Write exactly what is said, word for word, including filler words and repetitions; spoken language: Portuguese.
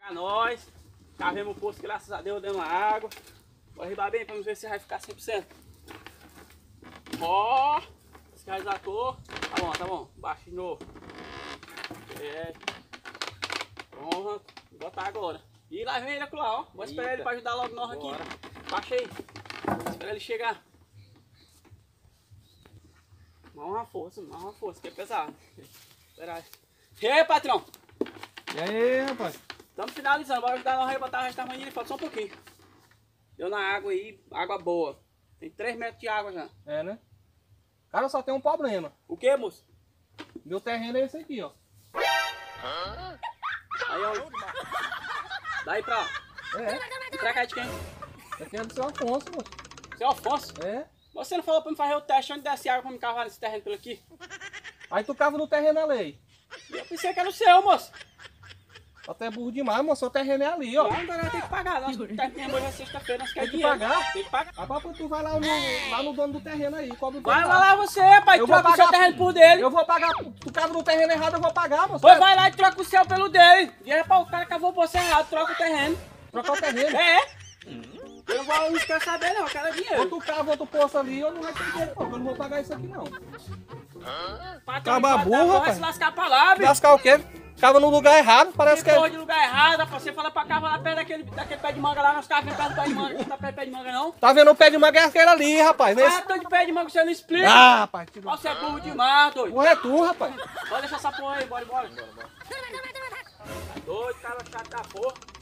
Pra nós. Cavemos o poço, graças a Deus, demos água. Vou arribar bem pra ver se vai ficar cem por cento. Ó, esse cara desatou. Tá bom, tá bom. Baixa de novo. É. Pronto. Vou botar agora. E lá vem ele lá, ó. Vou esperar Eita. ele pra ajudar logo nós aqui. Baixa aí. Espera ele chegar. Mal uma força, mal uma força, que é pesado. Espera aí. E aí, patrão? E aí, rapaz? Estamos finalizando. Bora ajudar nós a botar o resto da manhã. Falta só um pouquinho. Deu na água aí, água boa. Tem três metros de água já. É, né? Cara, só tem um problema. O que, moço? Meu terreno é esse aqui, ó. Aí, ó. Daí pra lá. É. E pra cá de quem? Esse aqui é do seu Afonso, moço. Seu Afonso? É. Você não falou pra me fazer o teste onde desce água pra me cavar nesse terreno por aqui? Aí tu cava no terreno ali. Eu pensei que era o seu, moço. Até burro demais, moço. O terreno é ali, ó. Não, agora vai ter que pagar. Nós terminamos hoje é sexta-feira, nós Tem queremos que dinheiro. pagar? Tem que pagar. Ah, papai, tu vai lá no, lá no dono do terreno aí. Cobra o Vai terreno. lá, lá você, pai. Eu vou Troca o pagar- seu terreno por dele. Eu vou pagar. Tu cava no terreno errado, eu vou pagar, moço. Pois vai lá e troca o seu pelo dele. Dinheiro pra o cara que cavou você errado. Troca o terreno. Trocar o terreno. É. Eu não vou, não quero saber não, eu quero Ou dinheiro. tu cava outro poço ali, eu não vai ter dinheiro, não. Eu não vou pagar isso aqui, não. Patrão, Acaba vai- burro, vai rapaz. se lascar pra lá, bicho. Lascar o quê? Cava no lugar errado, parece que Que porra é... de lugar errado, rapaz. Você fala pra cavar lá perto daquele, daquele pé de manga lá, nós cavamos perto do pé de manga. Não tá perto do pé de manga, não. Tá vendo o pé de manga é aquele ali, rapaz. Nesse... Ah, tô de pé de manga, você não explica. Ah, rapaz. Que... Ó, você é burro demais, doido. Porra é tu, rapaz. Bora deixar essa porra aí, bora, bora. Tá doido, cara chato da porra.